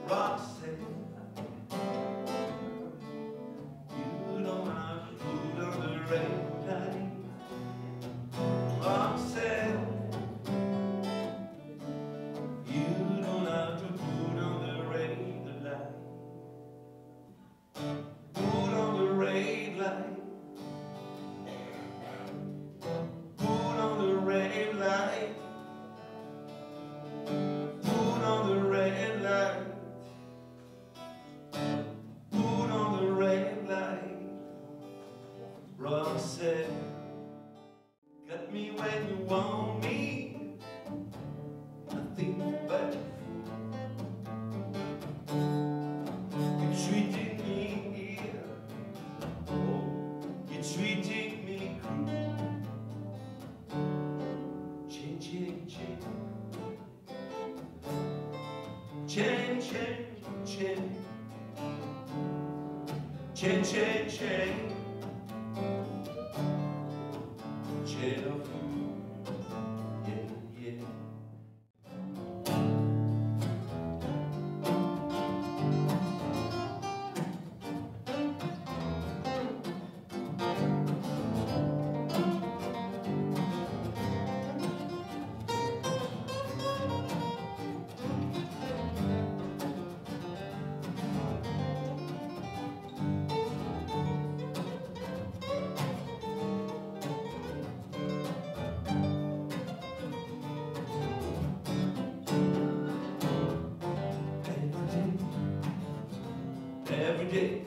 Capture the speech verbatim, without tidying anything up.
Roxanne, you don't have to put on the red light. Roxanne, you don't have to put on the red light. Put on the red light. Put on the red light. Put on the red light. Put on the red light. Roxanne, got me when you want me. Nothing but a fool. You're treating me here. Oh, you're treating me cruel. Change, change, change. Change, change, change. Change, change, change. Change of food. Yeah, yeah. Every day,